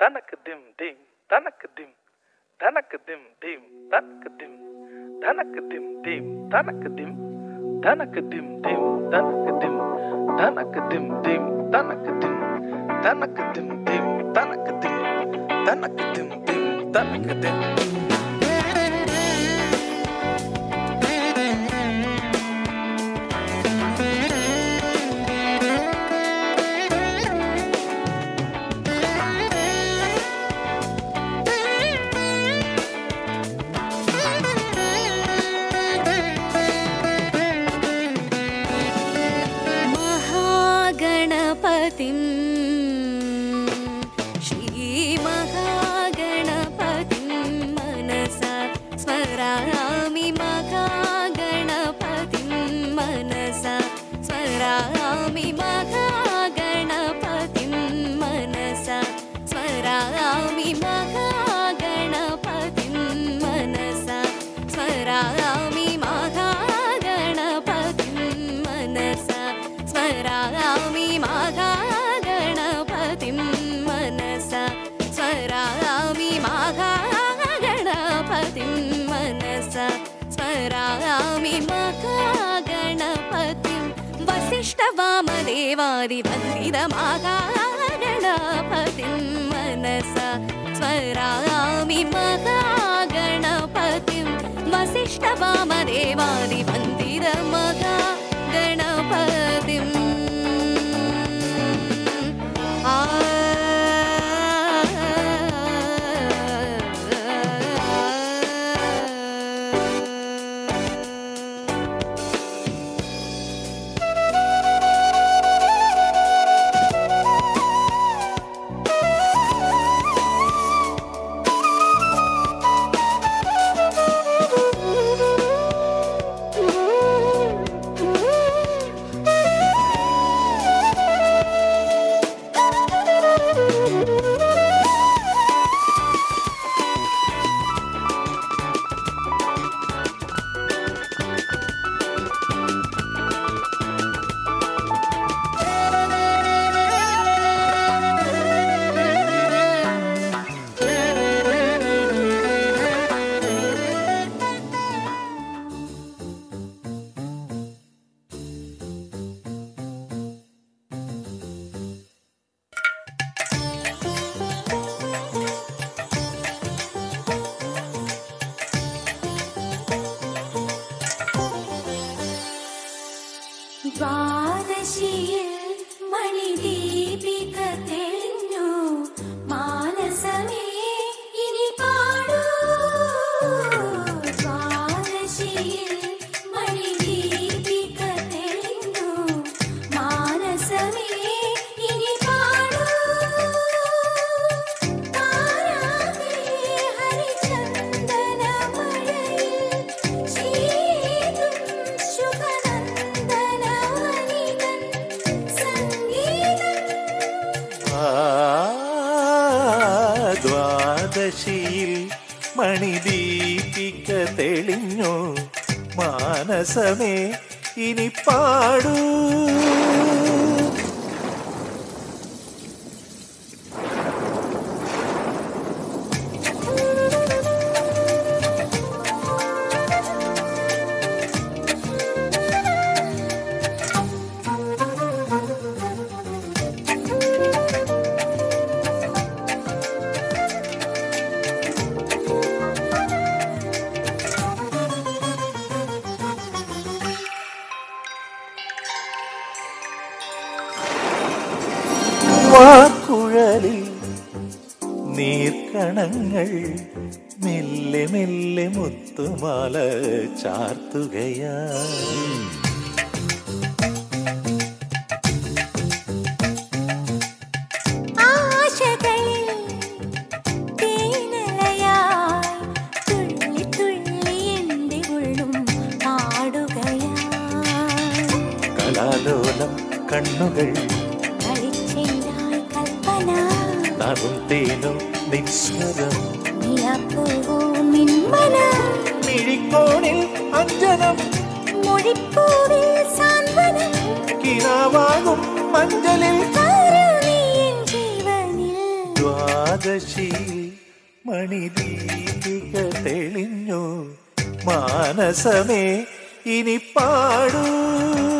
തനക്കദിം ദിം തനക്കദിം തനക്കദിം ദിം തനക്കദിം തനക്കദിം ദിം തനക്കദിം തനക്കദിം ദിം തനക്കദിം തനക്കദിം ദിം തനക്കദിം തനക്കദിം ദിം തനക്കദിം തനക്കദിം ദിം തനക്കദിം. श्रीमहागणपतिं मनसा स्मरामि महागणपतिं मनसा स्मरामि महागणपतिं मनसा स्मरामि महागणपतिं मनसा स्मरामि महागणपतिं मनसा स्मरामि महागणपतिं मनसा स्मरामि महागणपतिं मनसा स्मरामि महागणपतिं वसिष्ठवामदेवादिवन्दितमहागणपतिं मनसा स्मरामि महागणपतिं वसिष्ठवामदेवादिवन्दितमहागणपतिं. ദ്വാദശിയിൽ മണിദീപിക തെളിഞ്ഞു മാനസമേ ഇനി പാടൂ. ദ്വാദശിയിൽ മണിദീപിക തെളിഞ്ഞു മാനസമേ ഇനി പാടൂ. താരാതേ ഹരിചന്ദന മഴയിൽ ശീതും ശുഭനന്ദന ദ്വാദശിയിൽ മണിദീപിക തെളിഞ്ഞു മാനസമേ ഇനി പാടൂ. വാക്കുഴലിൽ നീർക്കണങ്ങൾ മെല്ലെ മെല്ലെ മുത്തുമാല ചാർത്തുകയാ. ആശകളിൽ തേനലയായി തുള്ളി തുള്ളി എൻ്റെ ഉള്ളും പാടുകയായി. കലാലോലം കണ്ണുകൾ നറും തേനും നിസ്വരം മിഴിക്കോണിൽ അഞ്ജനം മൊഴിപ്പൂവിൽ സാന്ത്വനം കിനാവാകും മഞ്ചലിൽ ജീവനിൽ. ഏകാദശി മണിദീപിക തെളിഞ്ഞു മാനസമേ ഇനി പാടൂ